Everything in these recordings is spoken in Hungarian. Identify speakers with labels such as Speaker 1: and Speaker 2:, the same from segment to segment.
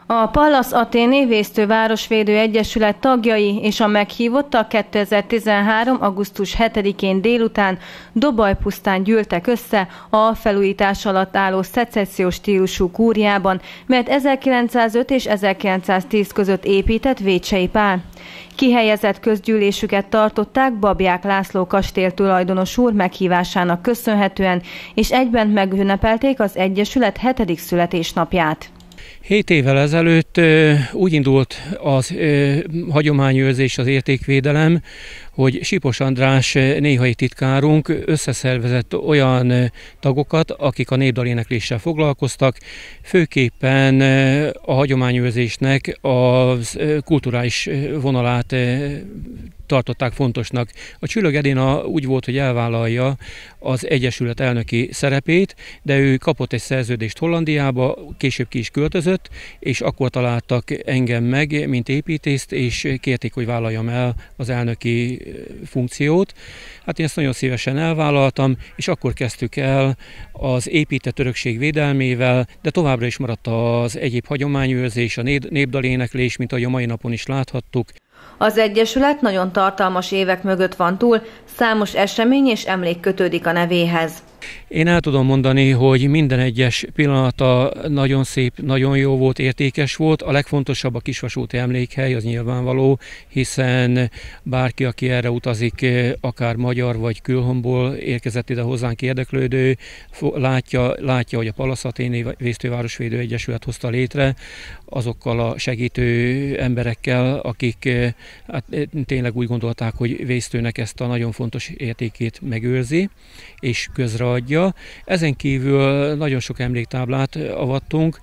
Speaker 1: A Pallas Athéné Vésztő Városvédő Egyesület tagjai és a meghívottak 2013. augusztus 7-én délután Dobajpusztán gyűltek össze a felújítás alatt álló szecessziós stílusú kúriában, mert 1905 és 1910 között épített Vécsey Pál. Kihelyezett közgyűlésüket tartották Babják László kastély tulajdonos úr meghívásának köszönhetően, és egyben megünnepelték az Egyesület 7. születésnapját.
Speaker 2: 7 évvel ezelőtt úgy indult az hagyományőrzés, az értékvédelem, hogy Sipos András néhai titkárunk összeszervezett olyan tagokat, akik a népdalénekléssel foglalkoztak, főképpen a hagyományőrzésnek a kulturális vonalát tartották fontosnak. A Csülög Edina úgy volt, hogy elvállalja az Egyesület elnöki szerepét, de ő kapott egy szerződést Hollandiába, később ki is költözött, és akkor találtak engem meg, mint építészt, és kérték, hogy vállaljam el az elnöki funkciót. Hát én ezt nagyon szívesen elvállaltam, és akkor kezdtük el az épített örökség védelmével, de továbbra is maradt az egyéb hagyományőrzés, a népdaléneklés, mint ahogy a mai napon is láthattuk.
Speaker 1: Az Egyesület nagyon tartalmas évek mögött van túl, számos esemény és emlék kötődik a nevéhez.
Speaker 2: Én el tudom mondani, hogy minden egyes pillanata nagyon szép, nagyon jó volt, értékes volt. A legfontosabb a Kisvasúti emlékhely, az nyilvánvaló, hiszen bárki, aki erre utazik, akár magyar vagy külhomból érkezett ide hozzánk érdeklődő, látja, hogy a Pallas Athéné Vésztő Városvédő Egyesület hozta létre, azokkal a segítő emberekkel, akik hát, tényleg úgy gondolták, hogy Vésztőnek ezt a nagyon fontos értékét megőrzi, és közreadja. Ezen kívül nagyon sok emléktáblát avattunk.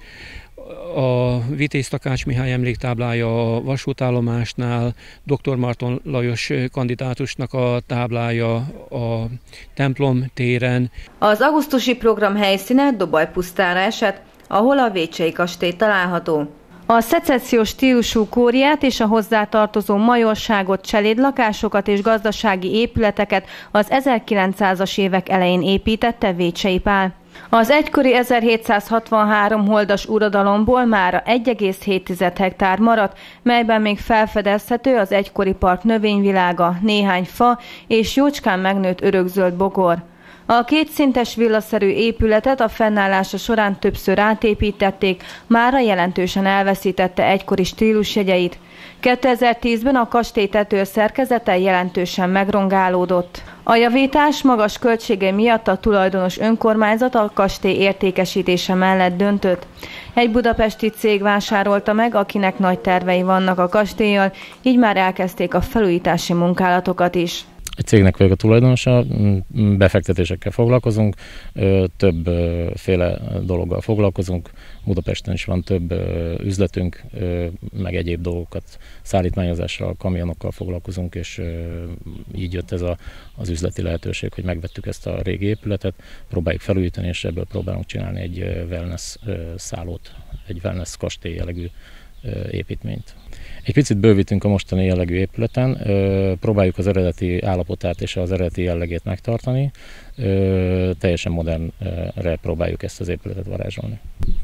Speaker 2: A Vitéz Takács Mihály emléktáblája a vasútállomásnál, Dr. Marton Lajos kandidátusnak a táblája a templom téren.
Speaker 1: Az augusztusi program helyszíne Dobajpusztára esett, ahol a Vécsey kastély található. A szecessziós stílusú kúriát és a hozzátartozó majorságot, cselédlakásokat és gazdasági épületeket az 1900-as évek elején építette Vécsey Pál. Az egykori 1763 holdas uradalomból mára 1,7 hektár maradt, melyben még felfedezhető az egykori park növényvilága, néhány fa és jócskán megnőtt örökzöld bokor. A kétszintes villaszerű épületet a fennállása során többször átépítették, mára jelentősen elveszítette egykori stílusjegyeit. 2010-ben a kastély tetőszerkezete jelentősen megrongálódott. A javítás magas költsége miatt a tulajdonos önkormányzat a kastély értékesítése mellett döntött. Egy budapesti cég vásárolta meg, akinek nagy tervei vannak a kastéllyal, így már elkezdték a felújítási munkálatokat is.
Speaker 3: Egy cégnek vagyok a tulajdonosa, befektetésekkel foglalkozunk, többféle dologgal foglalkozunk, Budapesten is van több üzletünk, meg egyéb dolgokat, szállítmányozással, kamionokkal foglalkozunk, és így jött ez az üzleti lehetőség, hogy megvettük ezt a régi épületet, próbáljuk felújítani, és ebből próbálunk csinálni egy wellness szállót, egy wellness kastély jellegű építményt. Egy picit bővítünk a mostani jellegű épületen, próbáljuk az eredeti állapotát és az eredeti jellegét megtartani, teljesen modernre próbáljuk ezt az épületet varázsolni.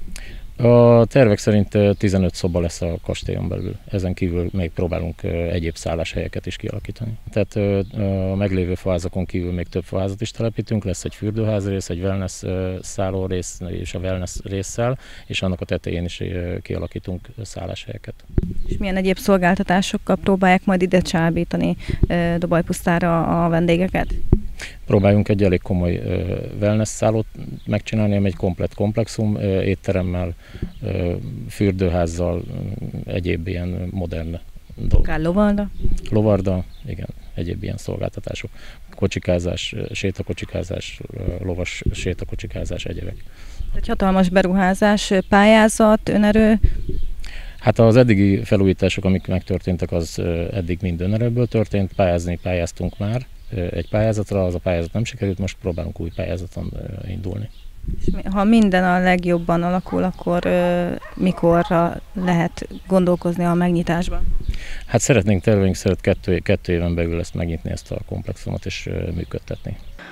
Speaker 3: A tervek szerint 15 szoba lesz a kastélyon belül, ezen kívül még próbálunk egyéb szálláshelyeket is kialakítani. Tehát a meglévő faházakon kívül még több faházat is telepítünk, lesz egy fürdőház rész, egy wellness szálló rész és a wellness résszel, és annak a tetején is kialakítunk szálláshelyeket.
Speaker 4: És milyen egyéb szolgáltatásokkal próbálják majd ide csábítani Dobajpusztára a vendégeket?
Speaker 3: Próbáljunk egy elég komoly wellness szállót megcsinálni, ami egy komplett komplexum, étteremmel, fürdőházzal, egyéb ilyen modern dolgok.
Speaker 4: Akár lovarda?
Speaker 3: Lovarda, igen, egyéb ilyen szolgáltatások. Kocsikázás, sétakocsikázás, lovas sétakocsikázás, egyébek.
Speaker 4: Egy hatalmas beruházás, pályázat, önerő?
Speaker 3: Hát az eddigi felújítások, amik megtörténtek, az eddig mind önerőből történt, pályáztunk már egy pályázatra, az a pályázat nem sikerült, most próbálunk új pályázaton indulni.
Speaker 4: És ha minden a legjobban alakul, akkor mikorra lehet gondolkozni a megnyitásban?
Speaker 3: Hát terveink szerint 2 éven belül ezt megnyitni, ezt a komplexumot és működtetni.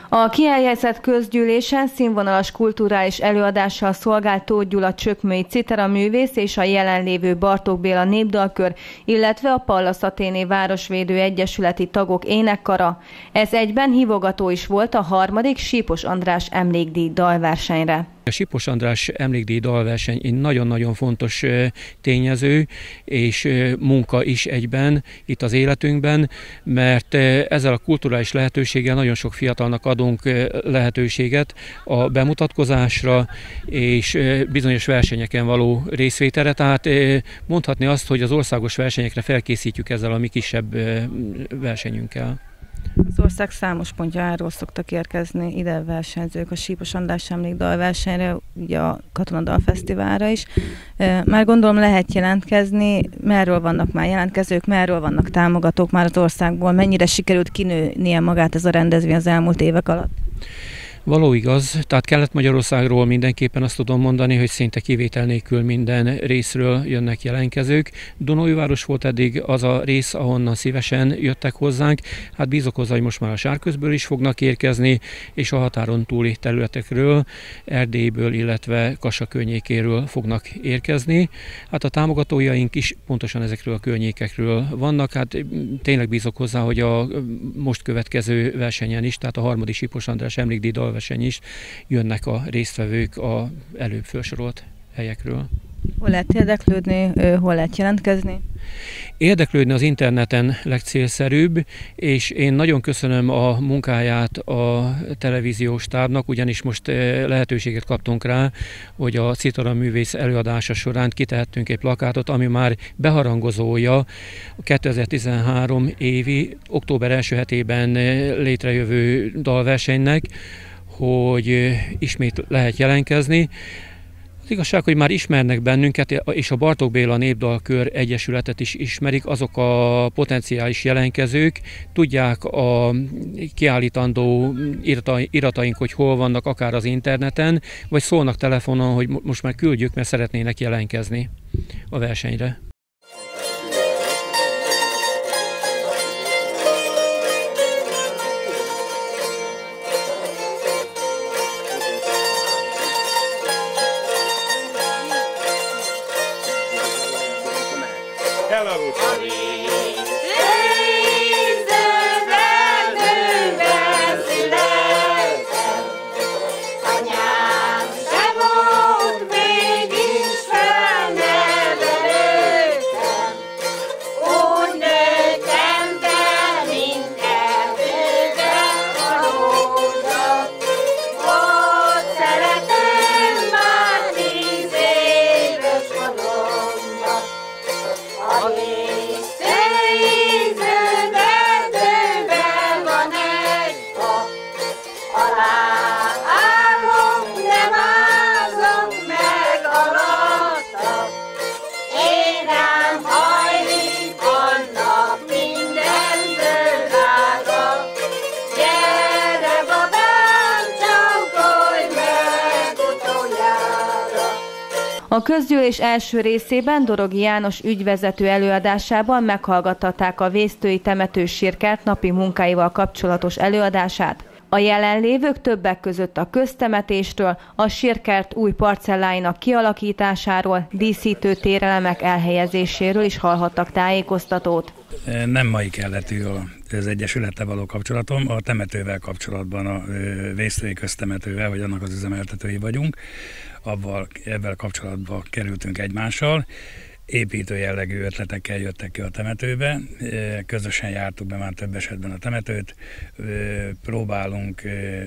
Speaker 1: A kihelyezett közgyűlésen színvonalas kulturális előadással szolgált Tóth Gyula csökmői citeraművész és a jelenlévő Bartók Béla népdalkör, illetve a Pallas Athéné Városvédő Egyesületi tagok énekkara. Ez egyben hívogató is volt a 3. Sípos András emlékdíj dalversenyre.
Speaker 2: A Sípos András emlékdíj dalverseny egy nagyon-nagyon fontos tényező és munka is egyben itt az életünkben, mert ezzel a kulturális lehetőséggel nagyon sok fiatalnak adunk lehetőséget a bemutatkozásra és bizonyos versenyeken való részvételre. Tehát mondhatni azt, hogy az országos versenyekre felkészítjük ezzel a mi kisebb versenyünkkel.
Speaker 4: Az ország számos pontjáról szoktak érkezni ide versenyzők a Sípos András emlékdalversenyre, ugye a Katonadalfesztiválra is. Már gondolom lehet jelentkezni, merről vannak már jelentkezők, merről vannak támogatók már az országból, mennyire sikerült kinőnie magát ez a rendezvény az elmúlt évek alatt?
Speaker 2: Való igaz, tehát Kelet-Magyarországról mindenképpen azt tudom mondani, hogy szinte kivétel nélkül minden részről jönnek jelentkezők. Dunaújváros volt eddig az a rész, ahonnan szívesen jöttek hozzánk. Hát bízok hozzá, hogy most már a Sárközből is fognak érkezni, és a határon túli területekről, Erdélyből, illetve Kassa környékéről fognak érkezni. Hát a támogatójaink is pontosan ezekről a környékekről vannak. Hát tényleg bízok hozzá, hogy a most következő versenyen is, tehát a 3. Sípos András emlékdíj dalverseny is jönnek a résztvevők a előbb felsorolt helyekről.
Speaker 4: Hol lehet érdeklődni, hol lehet jelentkezni?
Speaker 2: Érdeklődni az interneten legcélszerűbb, és én nagyon köszönöm a munkáját a televíziós stábnak, ugyanis most lehetőséget kaptunk rá, hogy a citaraművész előadása során kitehettünk egy plakátot, ami már beharangozója a 2013 évi október első hetében létrejövő dalversenynek, hogy ismét lehet jelentkezni. Az igazság, hogy már ismernek bennünket, és a Bartók Béla Népdalkör Egyesületet is ismerik, azok a potenciális jelentkezők, tudják a kiállítandó irataink, hogy hol vannak, akár az interneten, vagy szólnak telefonon, hogy most már küldjük, mert szeretnének jelentkezni a versenyre.
Speaker 1: A közgyűlés első részében Dorogi János ügyvezető előadásában meghallgattatták a Vésztői temetősírkert napi munkáival kapcsolatos előadását. A jelenlévők többek között a köztemetéstől, a sírkert új parcelláinak kialakításáról, díszítő térelemek elhelyezéséről is hallhattak tájékoztatót.
Speaker 5: Nem mai keletű az Egyesülettel való kapcsolatom, a temetővel kapcsolatban, a Vésztői köztemetővel, vagy annak az üzemeltetői vagyunk. Ebben kapcsolatban kerültünk egymással. Építő jellegű ötletekkel jöttek ki a temetőbe, közösen jártuk be már több esetben a temetőt, próbálunk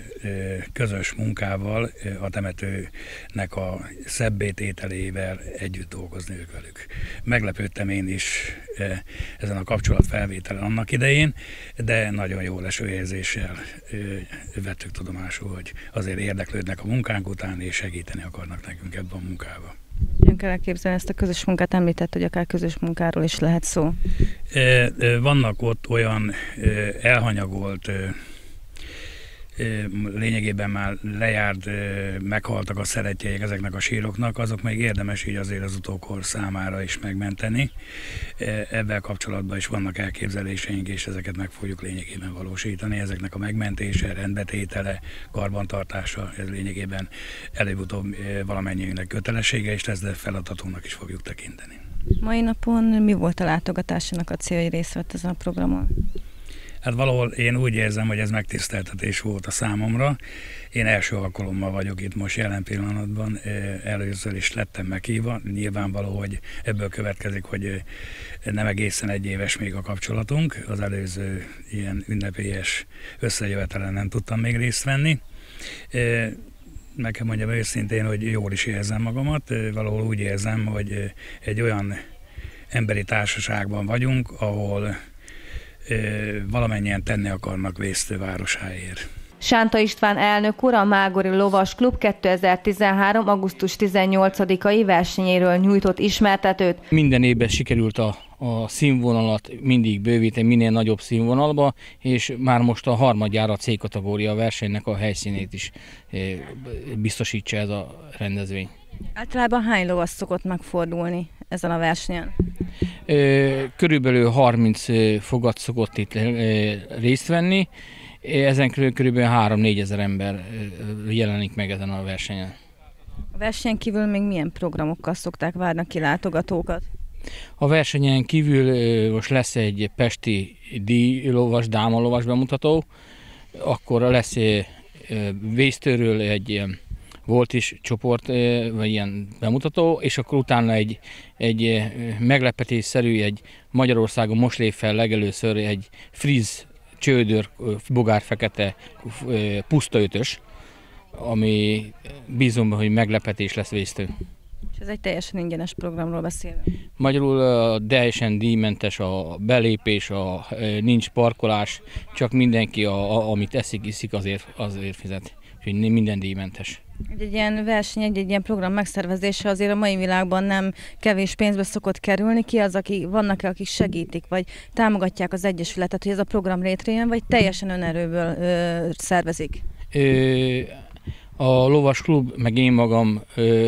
Speaker 5: közös munkával a temetőnek a szebbé tételével együtt dolgozni velük. Meglepődtem én is ezen a kapcsolatfelvételen annak idején, de nagyon jó leső érzéssel vettük tudomásul, hogy azért érdeklődnek a munkánk után, és segíteni akarnak nekünk ebben a munkában.
Speaker 4: Hogyan kell elképzelni ezt a közös munkát? Említett, hogy akár közös munkáról is lehet szó.
Speaker 5: Vannak ott olyan elhanyagolt lényegében már lejárt, meghaltak a szerettjeik ezeknek a síroknak, azok még érdemes így azért az utókor számára is megmenteni. Ebben kapcsolatban is vannak elképzeléseink, és ezeket meg fogjuk lényegében valósítani. Ezeknek a megmentése, rendbetétele, karbantartása, ez lényegében előbb-utóbb valamennyiünknek kötelessége, és ezt feladatunknak is fogjuk tekinteni.
Speaker 4: Mai napon mi volt a látogatásának a célja, hogy részt vett ezen a programon?
Speaker 5: Hát valahol én úgy érzem, hogy ez megtiszteltetés volt a számomra. Én első alkalommal vagyok itt most jelen pillanatban, először is lettem meghívva. Nyilvánvaló, hogy ebből következik, hogy nem egészen egy éves még a kapcsolatunk. Az előző ilyen ünnepélyes összejövetelen nem tudtam még részt venni. Meg kell mondjam őszintén, hogy jól is érzem magamat. Valahol úgy érzem, hogy egy olyan emberi társaságban vagyunk, ahol valamennyien tenni akarnak Vésztő városáért.
Speaker 1: Sánta István elnök úr a Mágori Lovas Klub 2013. augusztus 18-ai versenyéről nyújtott ismertetőt.
Speaker 6: Minden évben sikerült a színvonalat mindig bővíteni, minél nagyobb színvonalba, és már most a harmadjára a C-kategória versenynek a helyszínét is biztosítsa ez a rendezvény.
Speaker 4: Általában hány lovas szokott megfordulni ezen a versenyen?
Speaker 6: Körülbelül 30 fogat szokott itt részt venni, ezen körülbelül 3-4 ezer ember jelenik meg ezen a versenyen.
Speaker 4: A versenyen kívül még milyen programokkal szokták várni ki látogatókat?
Speaker 6: A versenyen kívül most lesz egy pesti díjlovas, dámalovas bemutató, akkor lesz Vésztőről egy volt is csoport, vagy ilyen bemutató, és akkor utána egy meglepetésszerű, egy Magyarországon most lép fel legelőször egy friz, csődör, bogárfekete puszta ötös, ami bízom, hogy meglepetés lesz Vésztő.
Speaker 4: És ez egy teljesen ingyenes programról beszélünk.
Speaker 6: Magyarul teljesen díjmentes a belépés, nincs parkolás, csak mindenki, amit eszik, iszik, azért fizet. Úgyhogy minden díjmentes.
Speaker 4: Egy ilyen verseny, egy ilyen program megszervezése azért a mai világban nem kevés pénzbe szokott kerülni. Ki az, vannak-e, akik segítik, vagy támogatják az Egyesületet, hogy ez a program létrejön, vagy teljesen önerőből szervezik?
Speaker 6: A Lovas Klub, meg én magam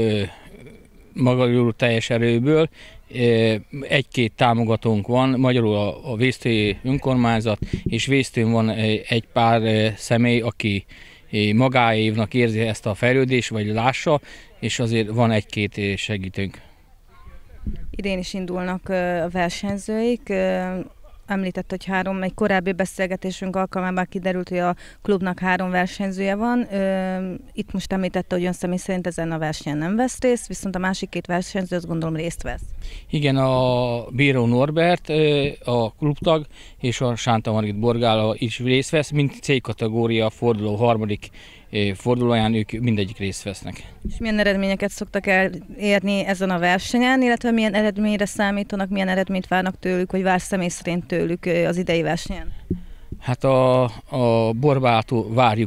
Speaker 6: magyarul teljes erőből. Egy-két támogatónk van, magyarul a Vésztői önkormányzat, és Vésztőn van egy pár személy, aki magáévnak érzi ezt a fejlődést, vagy lássa, és azért van egy-két segítőnk.
Speaker 4: Idén is indulnak a versenyzőik. Említett, hogy egy korábbi beszélgetésünk alkalmában kiderült, hogy a klubnak 3 versenyzője van. Itt most említette, hogy ön személy szerint ezen a versenyen nem vesz részt, viszont a másik 2 versenyző azt gondolom részt vesz. Igen,
Speaker 6: a Bíró Norbert, a klubtag, és a Sánta Margit Borgála is részt vesz, mint C-kategória forduló harmadik fordulóján ők mindegyik részt vesznek.
Speaker 4: És milyen eredményeket szoktak elérni ezen a versenyen, illetve milyen eredményre számítanak, milyen eredményt várnak tőlük, vagy vár személy szerint tőlük az idei versenyen?
Speaker 6: Hát a Borbától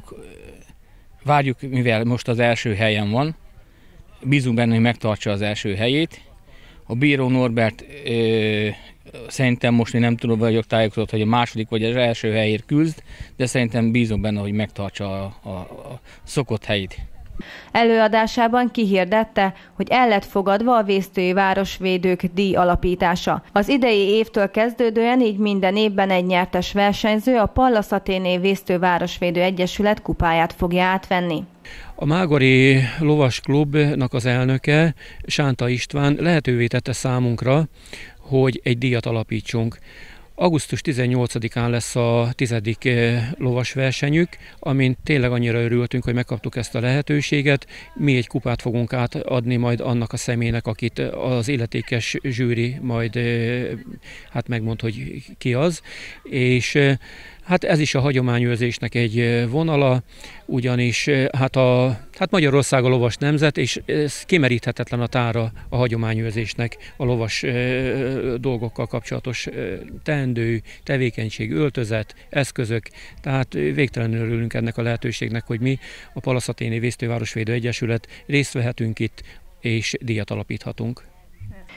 Speaker 6: várjuk, mivel most az első helyen van, bízunk benne, hogy megtartsa az első helyét. A Bíró Norbert szerintem most én nem tudom, vagyok tájékozott, hogy a második vagy az első helyért küzd, de szerintem bízom benne, hogy megtartsa a szokott helyét.
Speaker 1: Előadásában kihirdette, hogy el lett fogadva a Vésztői Városvédők díj alapítása. Az idei évtől kezdődően így minden évben egy nyertes versenyző a Pallas Athéné Vésztő Városvédő Egyesület kupáját fogja átvenni.
Speaker 2: A Mágori Lovas Klubnak az elnöke, Sánta István lehetővé tette számunkra, hogy egy díjat alapítsunk. Augusztus 18-án lesz a 10. lovasversenyük, amin tényleg annyira örültünk, hogy megkaptuk ezt a lehetőséget. Mi egy kupát fogunk átadni majd annak a személynek, akit az illetékes zsűri majd megmond, hogy ki az. És hát ez is a hagyományőrzésnek egy vonala, ugyanis hát Magyarország a lovas nemzet, és ez kimeríthetetlen a tára a hagyományőrzésnek, a lovas dolgokkal kapcsolatos teendő, tevékenység, öltözet, eszközök. Tehát végtelenül örülünk ennek a lehetőségnek, hogy mi, a Pallas Athéné Vésztő Városvédő Egyesület részt vehetünk itt, és díjat alapíthatunk.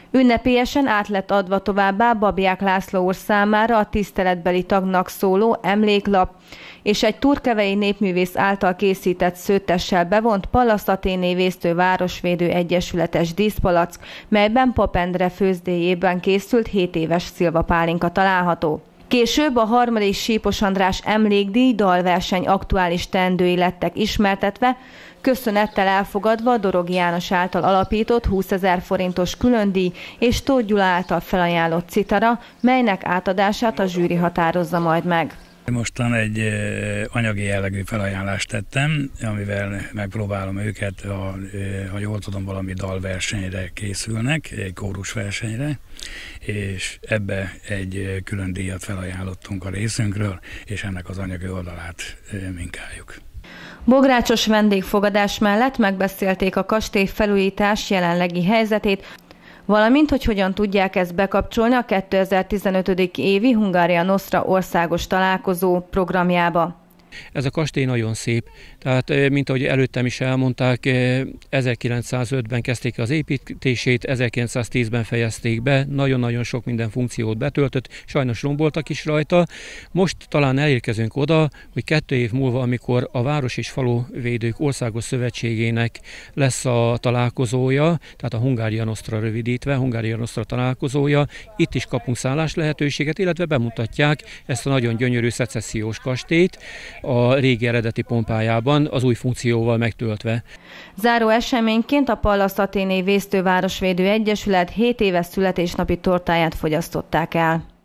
Speaker 1: Ünnepélyesen át lett adva továbbá Babiák László úr számára a tiszteletbeli tagnak szóló emléklap, és egy turkevei népművész által készített szőttessel bevont Pallas Athéné Vésztő Városvédő Egyesületes díszpalack, melyben Pap Endre főzdéjében készült 7 éves szilvapálinka található. Később a 3. Sípos András emlékdíj dalverseny aktuális teendői lettek ismertetve, köszönettel elfogadva Dorogi János által alapított 20 000 forintos különdíj és Tóth Gyula által felajánlott citara, melynek átadását a zsűri határozza majd meg.
Speaker 5: Mostan egy anyagi jellegű felajánlást tettem, amivel megpróbálom őket, ha jól tudom, valami dalversenyre készülnek, egy kórusversenyre, és ebbe egy külön díjat felajánlottunk a részünkről, és ennek az anyagi oldalát minkáljuk.
Speaker 1: Bográcsos vendégfogadás mellett megbeszélték a kastély felújítás jelenlegi helyzetét, valamint, hogy hogyan tudják ezt bekapcsolni a 2015. évi Hungária Nostra országos találkozó programjába.
Speaker 2: Ez a kastély nagyon szép, tehát mint ahogy előttem is elmondták, 1905-ben kezdték az építését, 1910-ben fejezték be, nagyon-nagyon sok minden funkciót betöltött, sajnos romboltak is rajta. Most talán elérkezünk oda, hogy 2 év múlva, amikor a Város- és Faluvédők Országos Szövetségének lesz a találkozója, tehát a Hungária Nostra rövidítve, Hungária Nostra találkozója, itt is kapunk szállás lehetőséget, illetve bemutatják ezt a nagyon gyönyörű szecessziós kastélyt, a régi eredeti pompájában, az új funkcióval megtöltve.
Speaker 1: Záró eseményként a Pallas Athéné Vésztő Városvédő Egyesület 7 éves születésnapi tortáját fogyasztották el.